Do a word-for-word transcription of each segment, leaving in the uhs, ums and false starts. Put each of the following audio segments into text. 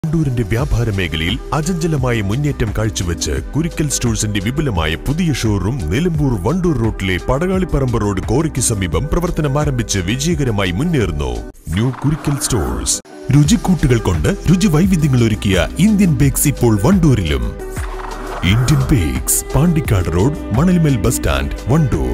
വണ്ടൂരിന്റെ വ്യാപാര മേഖലയിൽ അചഞ്ചലമായ മുന്നേറ്റം കാഴ്ചവെച്ച് കുരിക്കൽ സ്റ്റോഴ്സിന്റെ വിപുലമായ പുതിയ ഷോറൂം നിലമ്പൂർ വണ്ടൂർ റോഡിലെ പടകാളിപ്പറമ്പ് റോഡ് കോറിക്ക് സമീപം പ്രവർത്തനം ആരംഭിച്ച് വിജയകരമായി മുന്നേറുന്നു. New Kurikkal stores. രുചിക്കൂട്ടുകൾ കൊണ്ട് രുചി വൈവിധ്യങ്ങൾ ഒരുക്കിയ ഇന്ത്യൻ ബേക്സ് ഇപ്പോൾ വണ്ടൂരിലും. Indian bakes, Pandikkad road, Manalmel bus stand, Wandoor.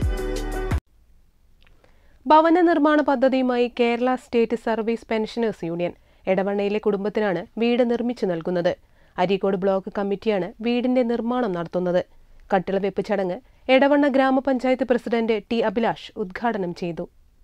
ഭവന നിർമ്മാണ പദ്ധതിയുമായി Kerala state service pensioners union എടവണയിലെ കുടുംബത്തിനാണ് വീട് നിർമ്മിച്ചു നൽകുന്നത്. അരീക്കോട് ബ്ലോക്ക് കമ്മിറ്റിയാണ് വീടിന്റെ നിർമ്മാണം നടത്തുന്നത്. കട്ടിളവെപ്പ് ചടങ്ങ് എടവണ ഗ്രാമപഞ്ചായത്ത് പ്രസിഡന്റ് ടി അഭിലാഷ് ഉദ്ഘാടനം ചെയ്തു.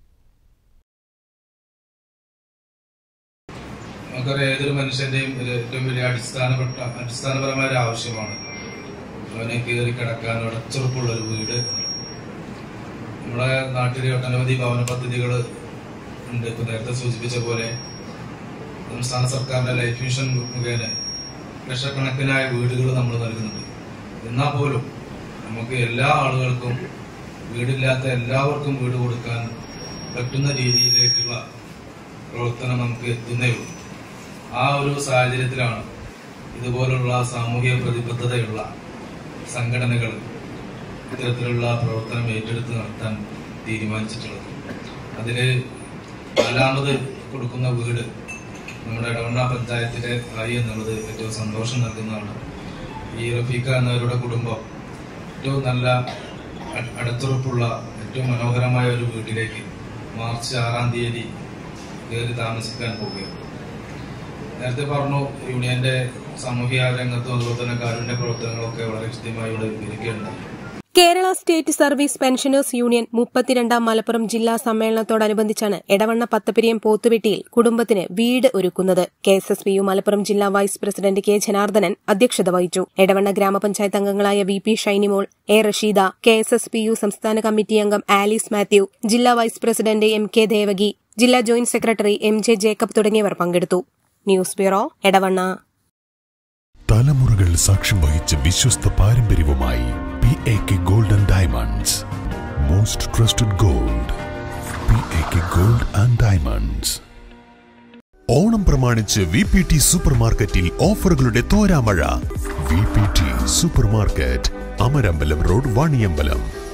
ഏതൊരു മനുഷ്യന്റെയും ഏറ്റവും വലിയ അടിസ്ഥാനപ്പെട്ട അടിസ്ഥാനപരമായ ഒരു ആവശ്യമാണ് അവനെ കയറി കിടക്കാൻ ഉറച്ചുറപ്പുള്ള ഒരു വീട്. നമ്മുടെ നാട്ടിലെ ഒട്ടനവധി ഭവന പദ്ധതികൾ ഉണ്ട്. ഇപ്പൊ നേരത്തെ സൂചിപ്പിച്ച പോലെ സംസ്ഥാന സർക്കാരിന്റെ ലൈഫ് മിഷൻ മുഖേന ലക്ഷക്കണക്കിനായ വീടുകൾ നമ്മൾ നൽകുന്നുണ്ട്. എന്നാൽ പോലും നമുക്ക് എല്ലാ ആളുകൾക്കും, വീടില്ലാത്ത എല്ലാവർക്കും വീട് കൊടുക്കാൻ പറ്റുന്ന രീതിയിലേക്കുള്ള പ്രവർത്തനം നമുക്ക് എത്തുന്നേ ഉള്ളൂ. ആ ഒരു സാഹചര്യത്തിലാണ് ഇതുപോലുള്ള സാമൂഹിക പ്രതിബദ്ധതയുള്ള സംഘടനകൾ ഇത്തരത്തിലുള്ള പ്രവർത്തനം ഏറ്റെടുത്ത് നടത്താൻ തീരുമാനിച്ചിട്ടുള്ളത്. അതില് നാലാമത് കൊടുക്കുന്ന വീട് നമ്മുടെ എടവണ പഞ്ചായത്തിലെ ആയി എന്നുള്ളത് ഏറ്റവും സന്തോഷം നൽകുന്നതാണ്. ഈ റഫീഖ എന്നവരുടെ കുടുംബം ഏറ്റവും നല്ല അടുത്തുറപ്പുള്ള ഏറ്റവും മനോഹരമായ ഒരു വീട്ടിലേക്ക് മാർച്ച് ആറാം തീയതി കയറി താമസിക്കാൻ പോവുകയാണ്. നേരത്തെ പറഞ്ഞു, യൂണിയന്റെ സാമൂഹിക രംഗത്തും അതുപോലെ തന്നെ കാരുണ്യ പ്രവർത്തനങ്ങളൊക്കെ വളരെ കൃത്യമായി ഇവിടെ വിവരിക്കുകയുണ്ടായി. Kerala state service pensioners union മുപ്പത്തിരണ്ടാം മലപ്പുറം ജില്ലാ സമ്മേളനത്തോടനുബന്ധിച്ചാണ് എടവണ്ണ പത്തപ്പിരിയം പോത്തുവെട്ടിയിൽ കുടുംബത്തിന് വീട് ഒരുക്കുന്നത്. K S S P U Malappuram ജില്ലാ വൈസ് പ്രസിഡന്റ് കെ ജനാർദ്ദനൻ അധ്യക്ഷത വഹിച്ചു. എടവണ്ണ ഗ്രാമപഞ്ചായത്ത് അംഗങ്ങളായ V P Shainimol, A Rasheeda, K S S P U സംസ്ഥാന കമ്മിറ്റി അംഗം ആലീസ് മാത്യു, ജില്ലാ vice president M K Devaki, ജില്ലാ joint secretary M J Jacob തുടങ്ങിയവർ പങ്കെടുത്തു. News bureau, Edavanna. തലമുറകൾ സാക്ഷ്യം വഹിച്ച വിശ്വസ്ത പാരമ്പര്യവുമായി P A K gold and diamonds. Most trusted gold. P A K gold and diamonds. Onam പ്രമാണിച്ച് വി പി ടി സൂപ്പർ മാർക്കറ്റിൽ ഓഫറുകളുടെ തോരാമഴ. V P T super market, Amarambalam road, Vaniyambalam.